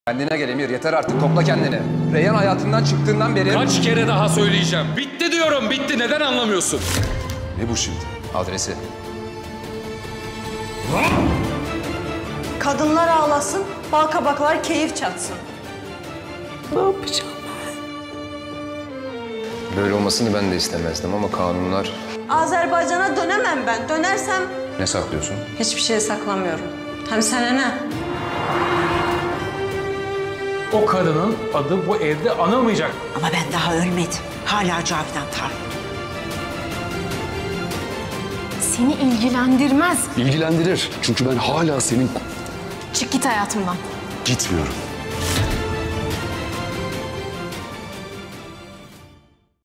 Kendine gel Emir, yeter artık, topla kendini. Reyhan hayatından çıktığından beri... Kaç kere daha söyleyeceğim. Bitti diyorum, bitti. Neden anlamıyorsun? Ne bu şimdi? Adresi. Kadınlar ağlasın, balkabaklar keyif çatsın. Ne yapacağım? Böyle olmasını ben de istemezdim ama kanunlar... Azerbaycan'a dönemem ben. Dönersem Ne saklıyorsun? hiçbir şey saklamıyorum. Hem sana ne? O kadının adı bu evde anılmayacak. Ama ben daha ölmedim. Hala Cavidan Tarhan. Seni ilgilendirmez. İlgilendirir. Çünkü ben hala senin... Çık git hayatımdan. Gitmiyorum.